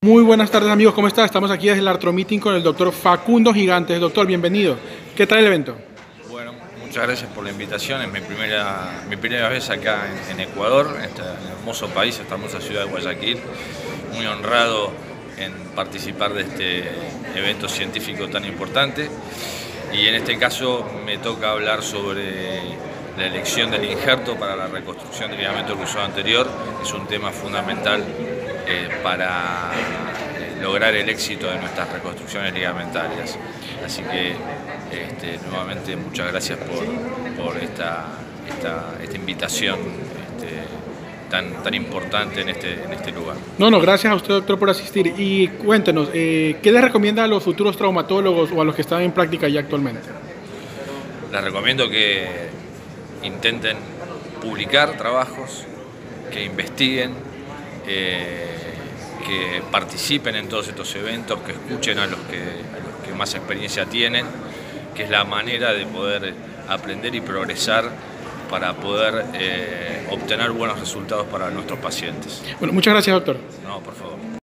Muy buenas tardes amigos, ¿cómo está? Estamos aquí desde el Arthro Meeting con el doctor Facundo Gigantes. Doctor, bienvenido. ¿Qué tal el evento? Bueno, muchas gracias por la invitación. Es mi primera vez acá en Ecuador, en este hermoso país, esta hermosa ciudad de Guayaquil. Muy honrado en participar de este evento científico tan importante. Y en este caso me toca hablar sobre la elección del injerto para la reconstrucción del ligamento cruzado anterior. Es un tema fundamental para lograr el éxito de nuestras reconstrucciones ligamentarias. Así que nuevamente muchas gracias por esta invitación tan importante en este lugar. No, gracias a usted, doctor, por asistir. Y cuéntenos, ¿qué les recomienda a los futuros traumatólogos o a los que están en práctica ya actualmente? Les recomiendo que intenten publicar trabajos, que investiguen, que participen en todos estos eventos, que escuchen a los que más experiencia tienen, que es la manera de poder aprender y progresar para poder obtener buenos resultados para nuestros pacientes. Bueno, muchas gracias, doctor. No, por favor.